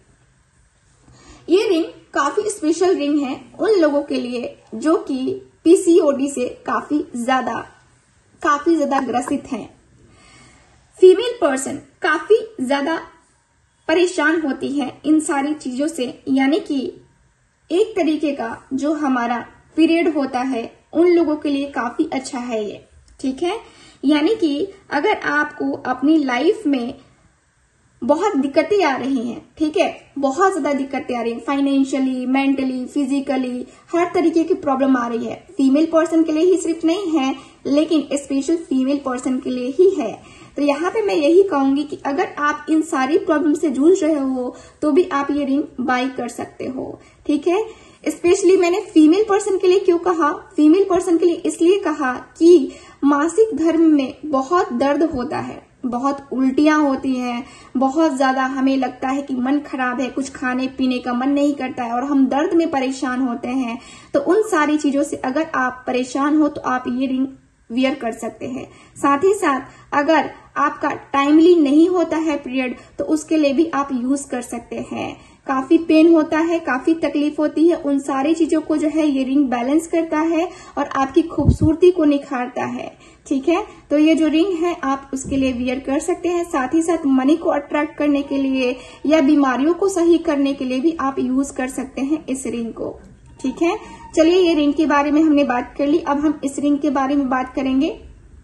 ये रिंग काफी स्पेशल रिंग है उन लोगों के लिए जो कि पीसीओडी से काफी ज्यादा काफी ज्यादा ग्रसित हैं। फीमेल पर्सन काफी ज्यादा परेशान होती है इन सारी चीजों से, यानी कि एक तरीके का जो हमारा पीरियड होता है उन लोगों के लिए काफी अच्छा है ये, ठीक है। यानी कि अगर आपको अपनी लाइफ में बहुत दिक्कतें आ रही हैं, ठीक है, बहुत ज्यादा दिक्कतें आ रही हैं, फाइनेंशियली, मेंटली, फिजिकली, हर तरीके की प्रॉब्लम आ रही है। फीमेल पर्सन के लिए ही सिर्फ नहीं है, लेकिन स्पेशल फीमेल पर्सन के लिए ही है। तो यहाँ पे मैं यही कहूंगी कि अगर आप इन सारी प्रॉब्लम से जूझ रहे हो तो भी आप ये रिंग बाय कर सकते हो, ठीक है। स्पेशली मैंने फीमेल पर्सन के लिए क्यों कहा, फीमेल पर्सन के लिए इसलिए कहा कि मासिक धर्म में बहुत दर्द होता है, बहुत उल्टियां होती हैं, बहुत ज्यादा हमें लगता है कि मन खराब है, कुछ खाने पीने का मन नहीं करता है और हम दर्द में परेशान होते हैं। तो उन सारी चीजों से अगर आप परेशान हो तो आप ये रिंग वियर कर सकते हैं। साथ ही साथ अगर आपका टाइमली नहीं होता है पीरियड तो उसके लिए भी आप यूज कर सकते हैं। काफी पेन होता है, काफी तकलीफ होती है, उन सारी चीजों को जो है ये रिंग बैलेंस करता है और आपकी खूबसूरती को निखारता है, ठीक है। तो ये जो रिंग है आप उसके लिए वियर कर सकते हैं। साथ ही साथ मनी को अट्रैक्ट करने के लिए या बीमारियों को सही करने के लिए भी आप यूज कर सकते हैं इस रिंग को, ठीक है। चलिए ये रिंग के बारे में हमने बात कर ली, अब हम इस रिंग के बारे में बात करेंगे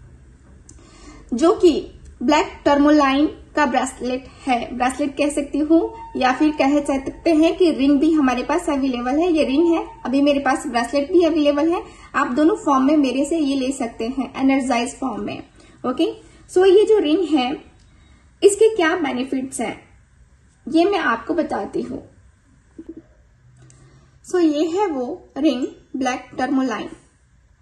जो कि ब्लैक टर्मोलाइन का ब्रेसलेट है। ब्रेसलेट कह सकती हूँ या फिर कह सकते हैं कि रिंग भी हमारे पास अवेलेबल है। ये रिंग है, अभी मेरे पास ब्रेसलेट भी अवेलेबल है। आप दोनों फॉर्म में मेरे से ये ले सकते हैं, एनर्जाइज फॉर्म में। ओके, सो ये जो रिंग है इसके क्या बेनिफिट्स हैं ये मैं आपको बताती हूँ। सो ये है वो रिंग ब्लैक टर्मोलाइन।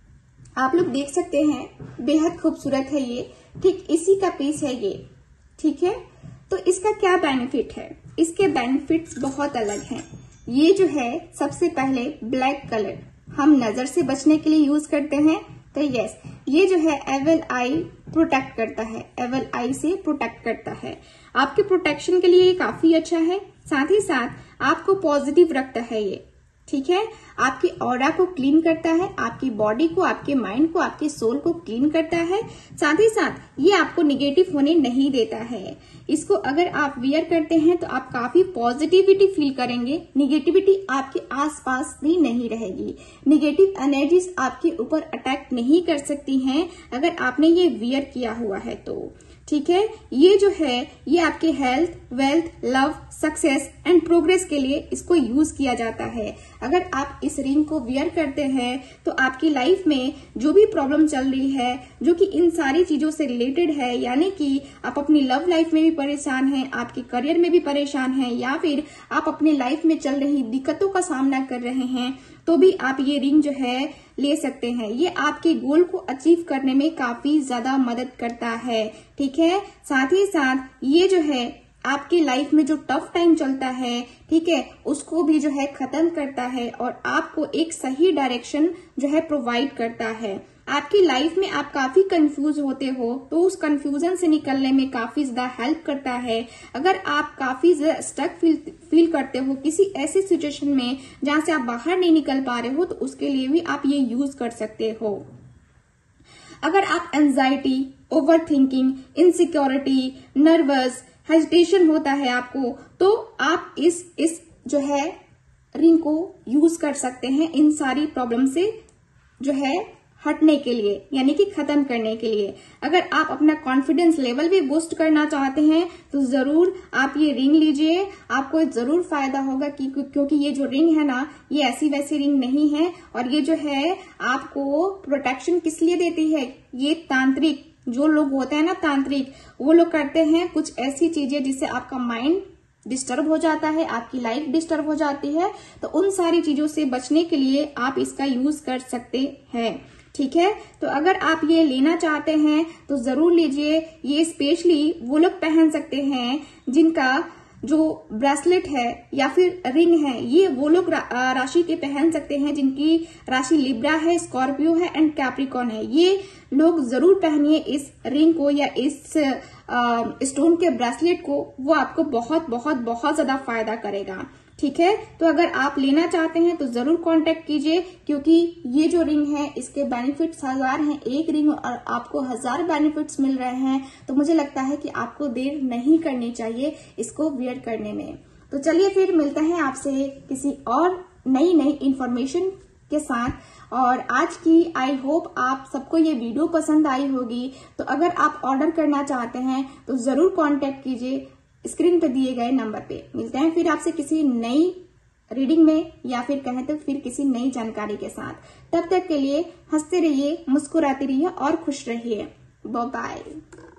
आप लोग देख सकते हैं, बेहद खूबसूरत है ये। ठीक इसी का पीस है ये। ठीक है, तो इसका क्या बेनिफिट है? इसके बेनिफिट्स बहुत अलग हैं। ये जो है सबसे पहले ब्लैक कलर हम नजर से बचने के लिए यूज करते हैं, तो यस ये जो है एवल आई प्रोटेक्ट करता है, एवल आई से प्रोटेक्ट करता है। आपके प्रोटेक्शन के लिए ये काफी अच्छा है। साथ ही साथ आपको पॉजिटिव रखता है ये। ठीक है, आपकी ऑरा को क्लीन करता है, आपकी बॉडी को, आपके माइंड को, आपके सोल को क्लीन करता है। साथ ही साथ ये आपको निगेटिव होने नहीं देता है। इसको अगर आप वियर करते हैं तो आप काफी पॉजिटिविटी फील करेंगे। निगेटिविटी आपके आसपास भी नहीं रहेगी। निगेटिव एनर्जीज आपके ऊपर अटैक नहीं कर सकती हैं अगर आपने ये वियर किया हुआ है तो। ठीक है, ये जो है ये आपके health, wealth, love, success and progress के लिए इसको यूज किया जाता है। अगर आप इस रिंग को वियर करते हैं तो आपकी लाइफ में जो भी प्रॉब्लम चल रही है, जो कि इन सारी चीजों से रिलेटेड है, यानी कि आप अपनी लव लाइफ में भी परेशान हैं, आपके करियर में भी परेशान हैं, या फिर आप अपने लाइफ में चल रही दिक्कतों का सामना कर रहे हैं, तो भी आप ये रिंग जो है ले सकते हैं। ये आपके गोल को अचीव करने में काफी ज्यादा मदद करता है। ठीक है, साथ ही साथ ये जो है आपकी लाइफ में जो टफ टाइम चलता है, ठीक है, उसको भी जो है खत्म करता है और आपको एक सही डायरेक्शन जो है प्रोवाइड करता है। आपकी लाइफ में आप काफी कंफ्यूज होते हो तो उस कंफ्यूजन से निकलने में काफी ज्यादा हेल्प करता है। अगर आप काफी स्टक फील फील करते हो किसी ऐसी सिचुएशन में जहां से आप बाहर नहीं निकल पा रहे हो, तो उसके लिए भी आप ये यूज कर सकते हो। अगर आप anxiety, overthinking, insecurity, nervous, hesitation होता है आपको, तो आप इस इस जो है रिंग को यूज कर सकते हैं इन सारी प्रॉब्लम से जो है हटने के लिए, यानी कि खत्म करने के लिए। अगर आप अपना कॉन्फिडेंस लेवल भी बूस्ट करना चाहते हैं तो जरूर आप ये रिंग लीजिए, आपको जरूर फायदा होगा कि क्योंकि ये जो रिंग है ना, ये ऐसी वैसी रिंग नहीं है। और ये जो है आपको प्रोटेक्शन किस लिए देती है? ये तांत्रिक जो लोग होते हैं ना, तांत्रिक, वो लोग करते हैं कुछ ऐसी चीजें जिससे आपका माइंड डिस्टर्ब हो जाता है, आपकी लाइफ डिस्टर्ब हो जाती है। तो उन सारी चीजों से बचने के लिए आप इसका यूज कर सकते हैं। ठीक है, तो अगर आप ये लेना चाहते हैं तो जरूर लीजिए। ये स्पेशली वो लोग पहन सकते हैं जिनका जो ब्रेसलेट है या फिर रिंग है, ये वो लोग रा, राशि के पहन सकते हैं जिनकी राशि लिब्रा है, स्कॉर्पियो है एंड कैप्रिकॉन है। ये लोग जरूर पहनिए इस रिंग को या इस आ, स्टोन के ब्रेसलेट को, वो आपको बहुत बहुत बहुत ज्यादा फायदा करेगा। ठीक है, तो अगर आप लेना चाहते हैं तो जरूर कांटेक्ट कीजिए, क्योंकि ये जो रिंग है इसके बेनिफिट्स हजार हैं। एक रिंग और आपको हजार बेनिफिट्स मिल रहे हैं, तो मुझे लगता है कि आपको देर नहीं करनी चाहिए इसको वियर करने में। तो चलिए फिर मिलते हैं आपसे किसी और नई नई इंफॉर्मेशन के साथ। और आज की आई होप आप सबको ये वीडियो पसंद आई होगी। तो अगर आप ऑर्डर करना चाहते हैं तो जरूर कांटेक्ट कीजिए स्क्रीन पे दिए गए नंबर पे। मिलते हैं फिर आपसे किसी नई रीडिंग में, या फिर कहें तो फिर किसी नई जानकारी के साथ। तब तक के लिए हंसते रहिए, मुस्कुराते रहिए और खुश रहिए। Bye bye.